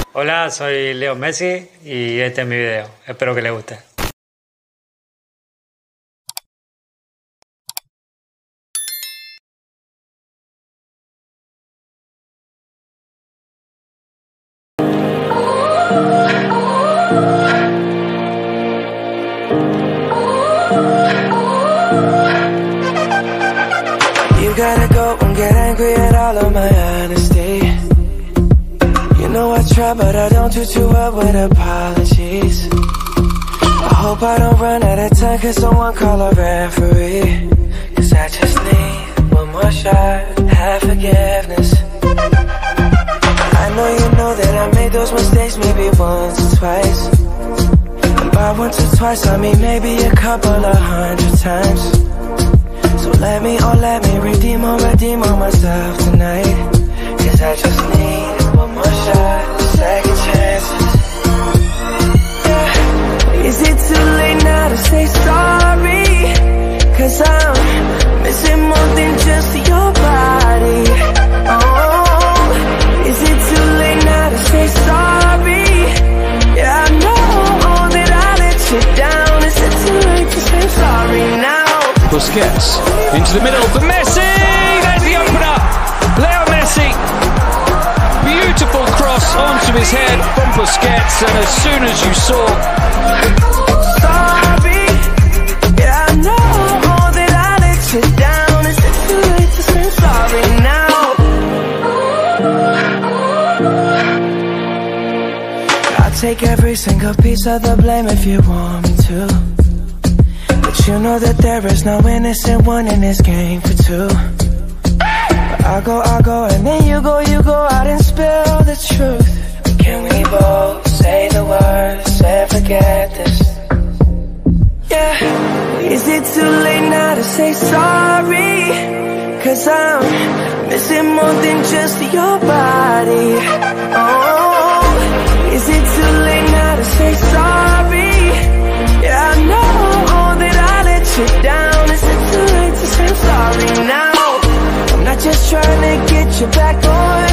Hola, soy Leo Messi y este es mi video. Espero que les guste. You gotta go and get angry at all of my honesty. You know I try, but I don't do too well with apologies. I hope I don't run out of time, cause someone call a referee. Cause I just need one more shot, have forgiveness. I know you know that I made those mistakes maybe once or twice. And by once or twice I mean maybe a couple of 100 times. So let me redeem on myself tonight. Cause I just need one more shot, second chances. Yeah. Is it too late now to say sorry? Cause I'm missing more than just your body. Oh, is it too late now to say sorry? Yeah, I know that I let you down. Is it too late to say sorry now? Busquets into the middle for Messi. There's the opener. Leo Messi. Beautiful cross onto his head from Busquets, and as soon as you saw. Sorry, yeah, I know that I let you down. Is it too late to say sorry now? I'll take every single piece of the blame if you want me to. But you know that there is no innocent one in this game for two. But I go, and then you go out and spill the truth. But can we both say the words and forget this? Yeah, is it too late now to say sorry? Cause I'm missing more than just your body. Oh, is it too late now to say sorry? Yeah, I know that I let you down. Is it too late to say sorry now? I'm not just trying to get you back on